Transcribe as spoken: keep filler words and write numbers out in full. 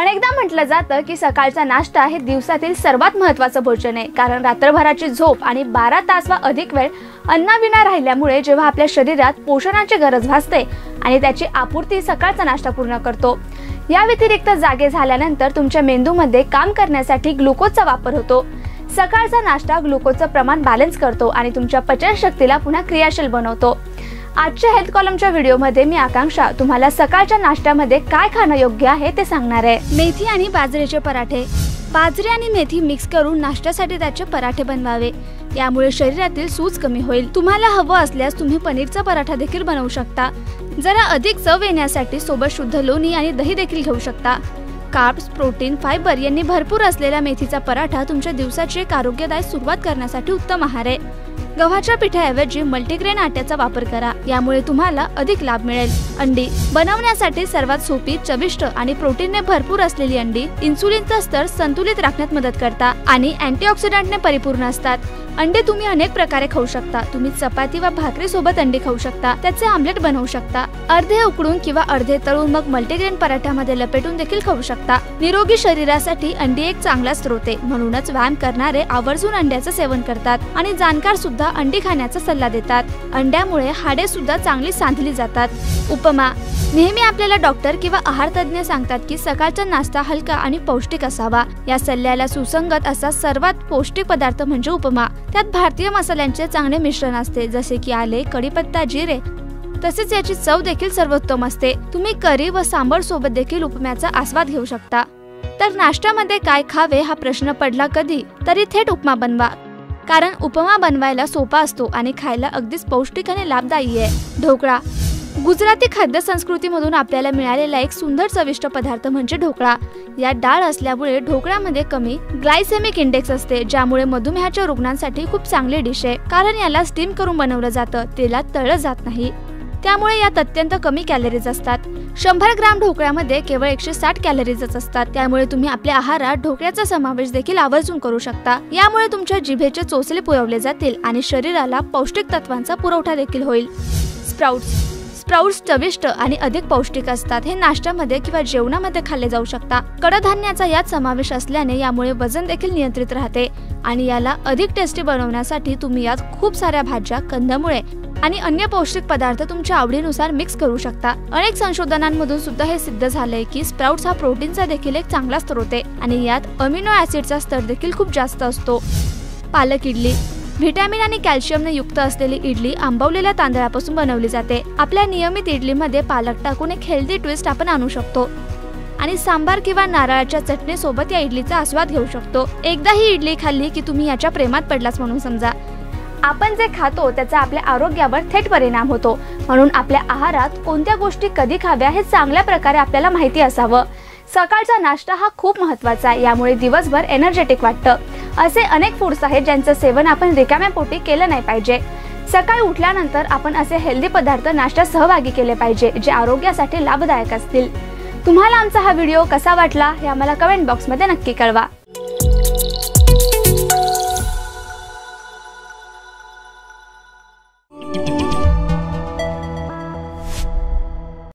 अनेकदा म्हटलं जातं की सकाळचा नाश्ता हे दिवसातील सर्वात महत्त्वाचं भोजन आहे, कारण रात्रभराची झोप आणि बारा तास वा अधिक वेळ अन्नाविना राहिल्यामुळे जेव्हा आपल्या शरीरात पोषणाची गरज भासते आणि त्याची आपूर्ती सकाळचा नाश्ता पूर्ण करतो। या व्यतिरिक्त जागे झाल्यानंतर तुमच्या मेंदूमध्ये काम करण्यासाठी ग्लुकोजचा वापर होतो। सकाळचा नाश्ता ग्लुकोजचं प्रमाण बॅलन्स करतो आणि तुमच्या पचनशक्तीला पुन्हा क्रियाशील बनवतो। आजच्या हेल्थ कॉलमच्या व्हिडिओमध्ये मी आकांक्षा तुम्हाला सकाळच्या नाश्त्यामध्ये काय खाणं योग्य आहे ते सांगणार आहे। मेथी आणि बाजरीचे पराठे। बाजरी आणि मेथी मिक्स करून नाश्त्यासाठी त्याचे पराठे बनवावे, यामुळे शरीरातील सूज कमी होईल। तुम्हाला हवं असल्यास तुम्ही पनीरचा पराठा देखील बनवू शकता। जरा अधिक चव येण्यासाठी सोबत शुद्ध लोणी आणि दही देखील घेऊ शकता। कार्ब्स, प्रोटीन, फायबर यांनी भरपूर असलेला मेथीचा पराठा तुमच्या दिवसाची एक आरोग्यदायी सुरुवात करण्यासाठी उत्तम आहार आहे। गव्हाच्या पिठाऐवजी मल्टीग्रेन आट्याचा वापर करा, यामुळे तुम्हाला अधिक लाभ मिळेल। अंडी बनवण्यासाठी सर्वात सोपी, चविष्ट आणि प्रोटीनने भरपूर असलेली अंडी इन्सुलिनचा स्तर संतुलित राखण्यात मदत करतात आणि अँटीऑक्सिडंटने परिपूर्ण असतात। अंडे तुम्ही अनेक प्रकारे खाऊ शकता। तुम्ही चपाती व भाकरी सोबत अंडी खाऊ शकता, त्याचे आमलेट बनवू शकता, अर्धे उकडून किंवा अर्धे तळून मग मल्टीग्रेन पराठ्यामध्ये लपेटून देखील खाऊ शकता। निरोगी शरीरासाठी अंडी एक चांगला स्रोत आहे, म्हणूनच व्यायाम करणारे आवर्जून अंड्याचं सेवन करतात आणि जाणकार सुद्धा अंडी खाण्याचा सल्ला देतात। अंड्यामुळे हाडे सुद्धा चांगली सांधली जातात। उपमा नेहमी आपल्याला डॉक्टर किंवा आहार तज्ञ सांगतात की सकाळचा नाश्ता हलका आणि पौष्टिक असावा। या सल्ल्याला सुसंगत असा सर्वात पौष्टिक पदार्थ म्हणजे उपमा। त्यात भारतीय मसाल्यांचे चांगले मिश्रण असते, जसे की आले, कढीपत्ता, जिरे, तसेच याची चव देखील सर्वोत्तम असते। तुम्ही करी व सांबर सोबत देखील उपम्याचा आस्वाद घेऊ शकता। तर नाश्त्यामध्ये काय खावे हा प्रश्न पडला कधी तरी थेट उपमा बनवा, कारण उपमा बनवायला सोपा असतो आणि खायला अगदीच पौष्टिक आणि लाभदायी आहे। ढोकळा गुजराती खाद्य संस्कृतीमधून आपल्याला मिळालेला एक सुंदर चविष्ट पदार्थ म्हणजे ढोकळा। यात डाळ असल्यामुळे ढोकळ्यामध्ये कमी ग्लायसेमिक इंडेक्स असते, ज्यामुळे मधुमेहाच्या रुग्णांसाठी खूप चांगली डिश आहे, कारण याला स्टीम करून बनवलं जातं, तेलात तळलं जात नाही, त्यामुळे यात अत्यंत कमी कॅलरीज असतात। शंभर ग्राम ढोकळ्यामध्ये केवळ एकशे साठ कॅलरीजच असतात, त्यामुळे तुम्ही आपल्या आहारात ढोकळ्याचा समावेश देखील आवर्जून करू शकता। यामुळे तुमच्या जिभेचे चोचले पुरवले जातील आणि शरीराला पौष्टिक तत्वांचा पुरवठा देखील होईल। स्प्राउट्स स्प्राउट्स चविष्ट आणि अधिक पौष्टिक असतात। हे नाश्त्यामध्ये किंवा जेवणामध्ये खाल्ले जाऊ शकता। कडधान्याचा यात समावेश असल्याने यामुळे वजन देखील नियंत्रित राहते आणि याला अधिक टेस्टी बनवण्यासाठी तुम्ही यात खूप साऱ्या भाज्या, कंदमुळे आणि अन्य पौष्टिक पदार्थ तुमच्या आवडीनुसार मिक्स करू शकता। अनेक संशोधनांमधून सुद्धा हे सिद्ध झालंय की स्प्राउट्स हा प्रोटीनचा देखील एक चांगला स्रोत आहे आणि यात अमिनो ऍसिडचा स्तर देखील खूप जास्त असतो। पालक इडली व्हिटॅमिन आणि कॅल्शियमने युक्त असलेली इडली आंबवलेल्या तांदळापासून बनवली जाते। आपल्या नियमित इडलीमध्ये पालक टाकून एक हेल्दी ट्विस्ट आपण आणू शकतो आणि सांबार किंवा नारळाच्या चटणी सोबत या इडलीचा आस्वाद घेऊ शकतो। एकदा ही इडली खाल्ली की तुम्ही याच्या प्रेमात पडलाच म्हणून समजा। आपण जे खातो त्याचा आपल्या आरोग्यावर थेट परिणाम होतो, म्हणून आपल्या आहारात कोणत्या गोष्टी कधी खाव्या हे चांगल्या प्रकारे आपल्याला माहिती असावं। सकाळचा नाश्ता हा खूप महत्त्वाचा आहे, यामुळे दिवसभर एनर्जेटिक वाटतं। असे अनेक फूड्स आहेत ज्यांचं सेवन आपण रिकाम्या पोटी केलं नाही पाहिजे। सकाळी उठल्यानंतर आपण असे हेल्दी पदार्थ नाश्त्यात सहभागी केले पाहिजे, जे आरोग्यासाठी लाभदायक असतील। तुम्हाला आमचा हा व्हिडिओ कसा वाटला हे आम्हाला कमेंट बॉक्समध्ये नक्की कळवा।